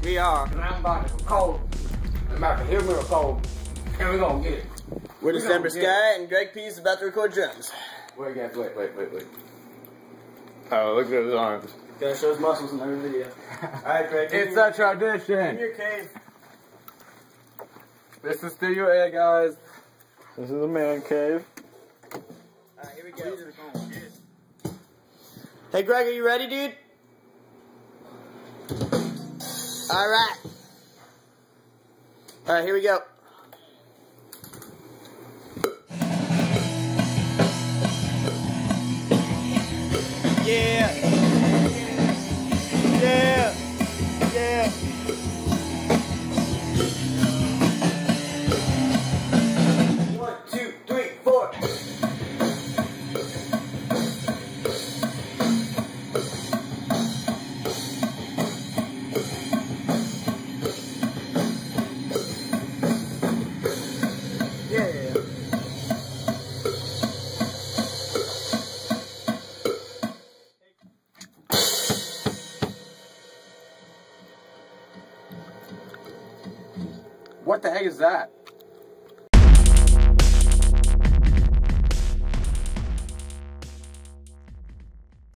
We are. And I'm about to cold. I'm about to hit me with cold. And we're gonna get it. We're December Sky, and Greg P is about to record drums. Wait, guys, wait. Oh, look at his arms. Gotta show his muscles in every video. Alright, Greg. It's a tradition. In your cave. This is Studio A, guys. This is a man cave. Alright, here we go. Hey, Greg, are you ready, dude? Alright. Alright, here we go. Yeah. Yeah. Yeah. One, two, three, four. Yeah. What the heck is that?